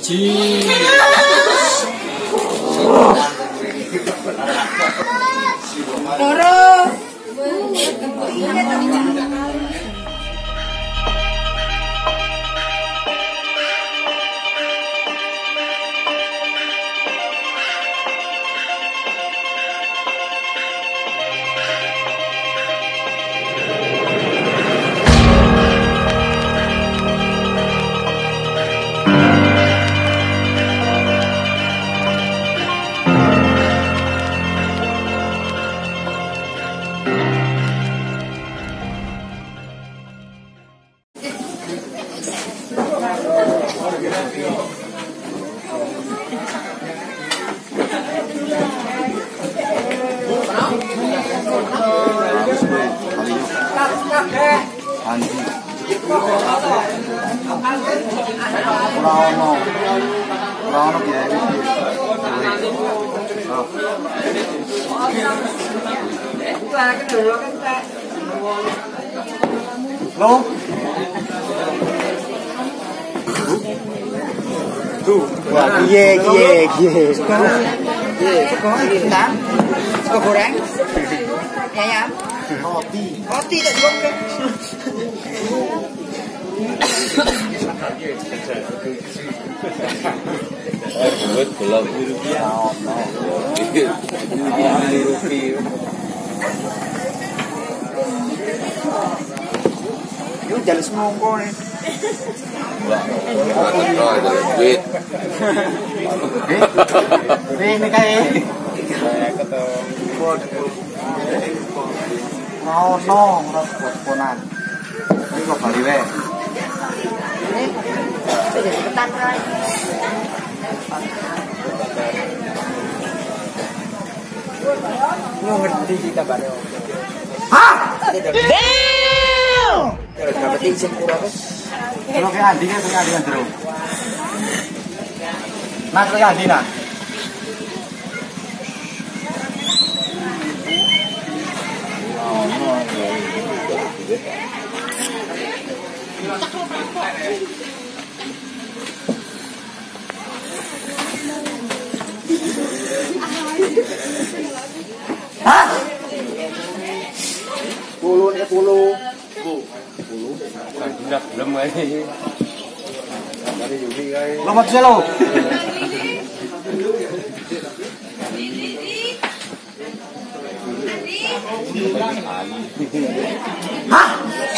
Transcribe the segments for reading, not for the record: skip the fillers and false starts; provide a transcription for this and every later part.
Siji. Loro. Lo? Tuh, wah, kie. Sego goreng. Ayam. Roti tak cukup. Buat belum. Yuk jalan semongko nih. Duit. Ini kayak. No, ponan. Ini kok bali we. Jadi ketan rai. Lu ngerti kita bare. Hah? Damn! Dapat izin kurang. Kalau kayak Andi kan punya Andi kan terus. Mas kayak Andi nah. Hah? Puluh. Tidak belum aja. Dari Yudi guys. Lo mau lo? Hah?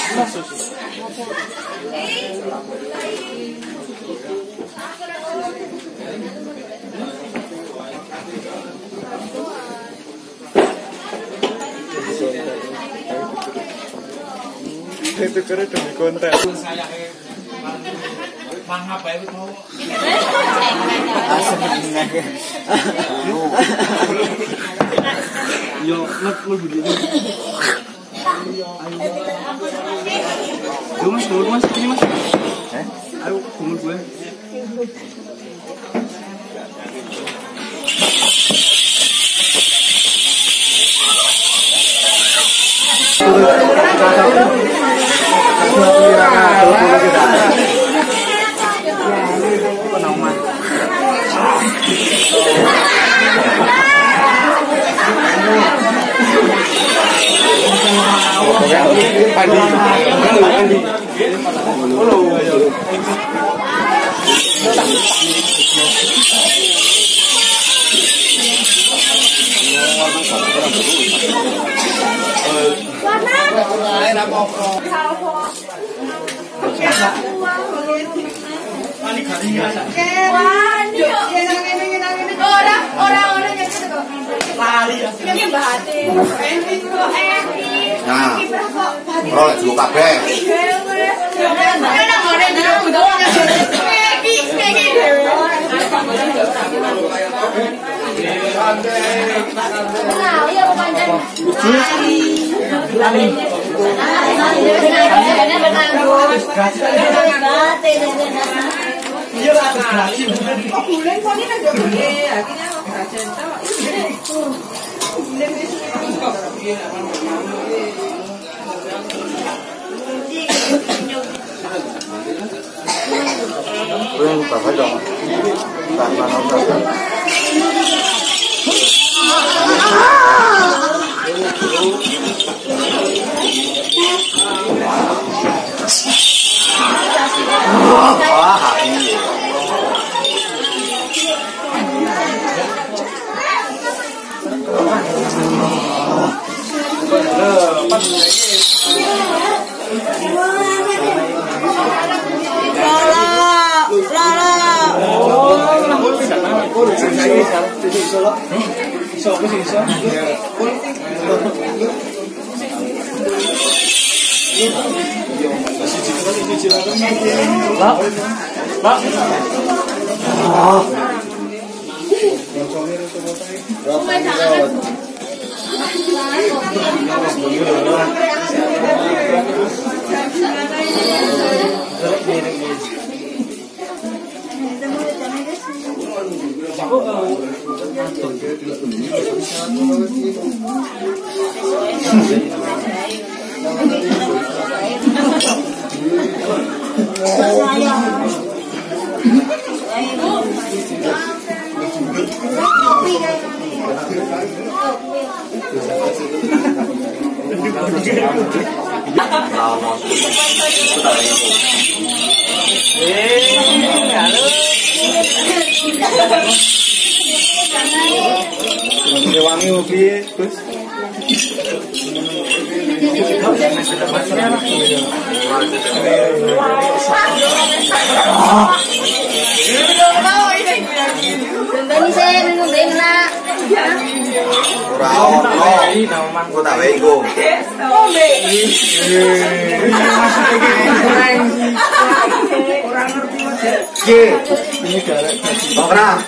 Itu kira demi konten. Mangap ya mau. Yo, nggak begini. Yo mas, ini mas. Ayo kumul gue. Andi. Nah, kalau juga kabeh. Belum apa dong? Tanpa nonton. Wah, ini. Wangi mobil, terus aku tak bego. Ini galak.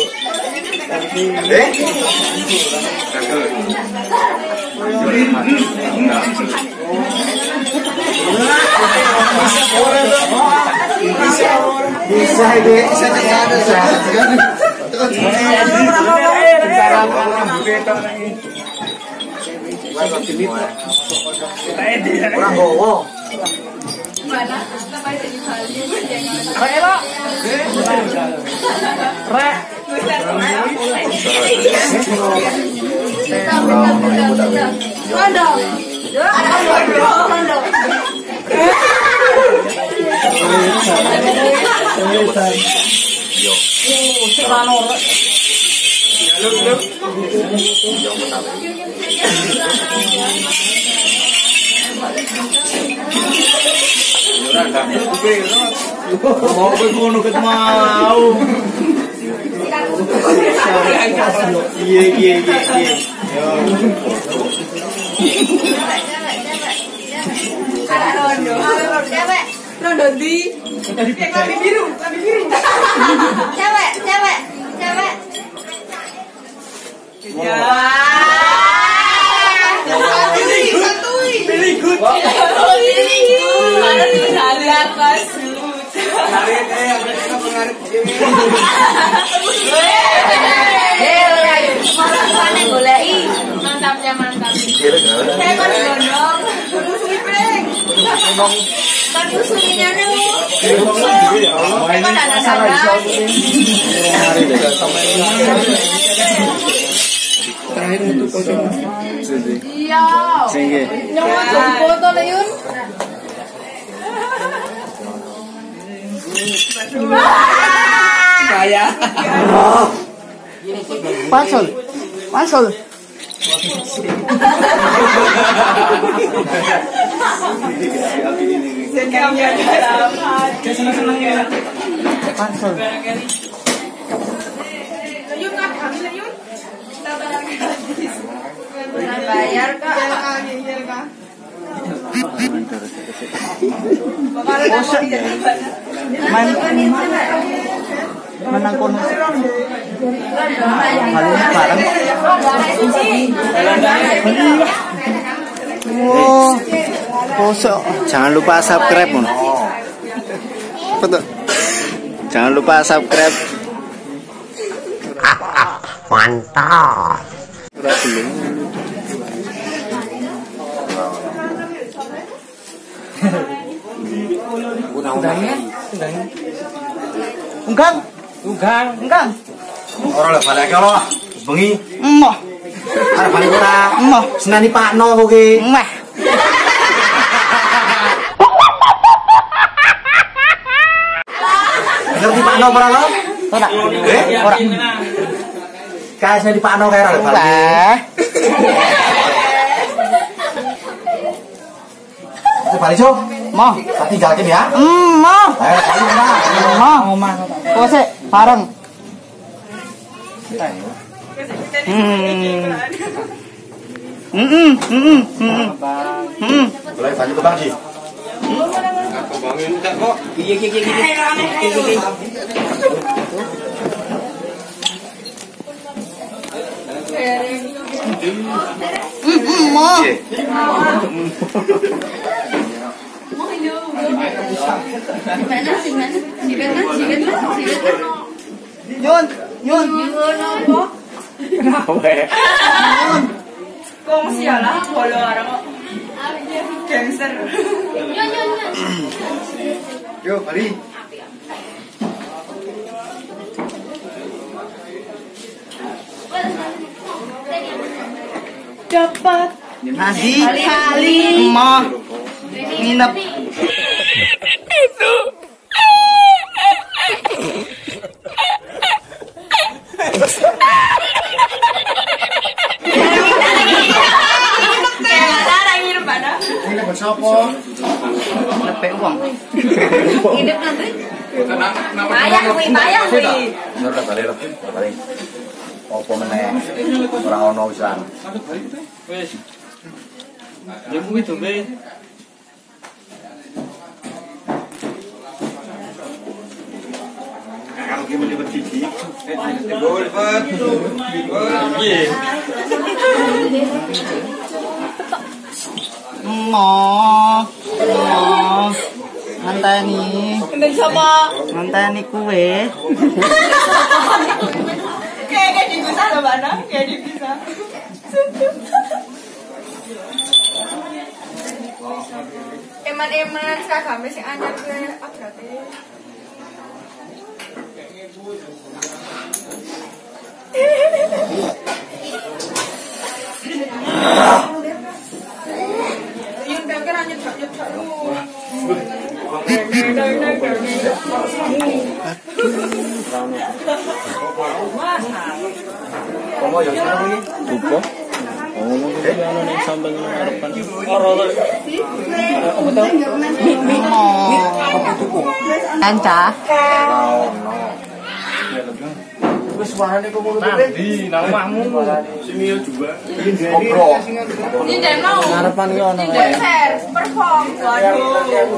Orang gowo. Mana? Sampai jadi value jangan. Rek. Mau kono ket mau. Iya. Rondo di. Lambi biru. Cewek. Ya. Very good. Mana nih ada kasut. Mantapnya mantap. Saya kan gondong. Kan usulnya dulu. Kan ada salah. Terakhir untuk foto. Iya. Nyawa foto Leon. Saya. Pasol. Senang ya. Pasol. Leon nggak kami Leon. Bayar kak. Menang kono. Jangan lupa subscribe, Mon. Betul. Jangan lupa subscribe. Mantap. Unggang. Orang lah balik kalau bengi. Emoh. Ada balik ora. Emoh. Senani Pak No kok ki. Meh. Ngerti Pak No ora lo? Ora. Ora. Kae senani Pak No kae ora balik. Wah. Balik Jo. Moh. Tak tinggalin ya. Moh. Ayo balik ora. Moh. Kok sih bareng. Boleh balik ke Bang Ji. Yun. Kung siya lah, wala orang kok. Gangster. Yo, balik. Dapat Nadi. kali. Moh. Nginep. Ini buat siapa? Lepek uang. Hidup nanti. Bayang wih. Ora balik ora. Balik. Apa meneh? Ora ono wisan. Wes. Ya kuwi to, Be. Kalau ki melibat gigi. Gol, Pak. Piye? Moh. Nganteni. Kendeng sama. Nganteni kue. Kayak dipisah loh, Mbak. Kayak dipisah. Eman-eman seragam sing anyar ke abrate. Yun dagger nyedok-nyedok lu. Komo yo sana kuwi. Dupo. Ngomong iki ana ning sambel ngarepan. Ora to. Apa to? Kanca. Wis suarane kok ngono to, Di nang omahmu. Simil juga. Ngobrol. Ini dan mau. Ngarepan ki ono. Tidak share, perform. Waduh.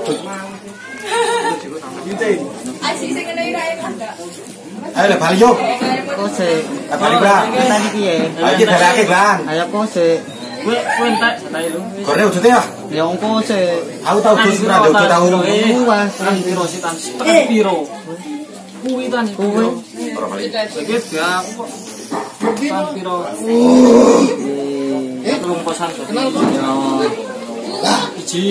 Asik sing ngene iki kan enggak. Ayo le bali yo. Kose. Bali bra. Tadi piye? Ayo iki dalake, Bang. Ayo kose. Kowe entek satai lu. Gorne ujute ya. Ya wong kose. Aku tau dus ora ndok tau. Luas. Tan piro sitan? Tekan piro? Kuwi tan Kuwi. Ora bali. Iki gak tan piro? Telung kosan to. Ya. Iji.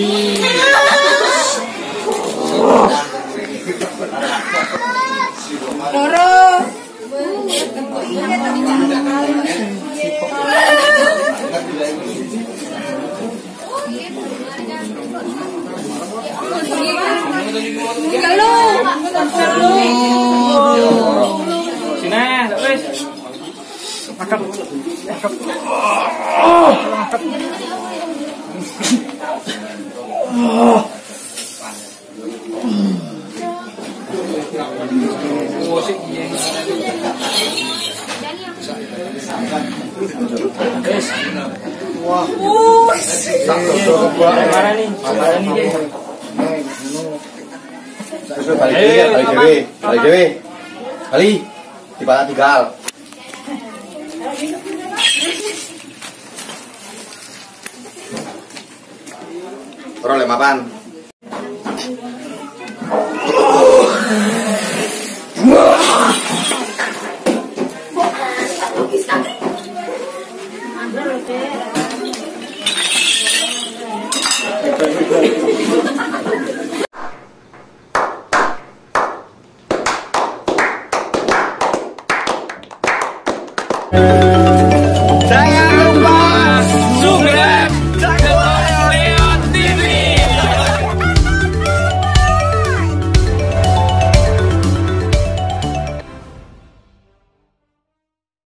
Sini, wis. Makan. Musik piye? Wis. Wah. Mana nih? Mana nih? Wis bali dhewe. Bali dhewe. Bali. Di bala tinggal. Ora le mapan. Bye.